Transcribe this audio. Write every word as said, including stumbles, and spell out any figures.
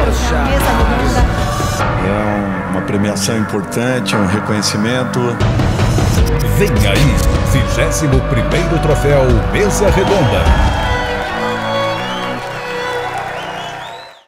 Poxa. Mesa redonda. É uma premiação importante, um reconhecimento. Vem aí, vigésimo primeiro troféu Mesa Redonda.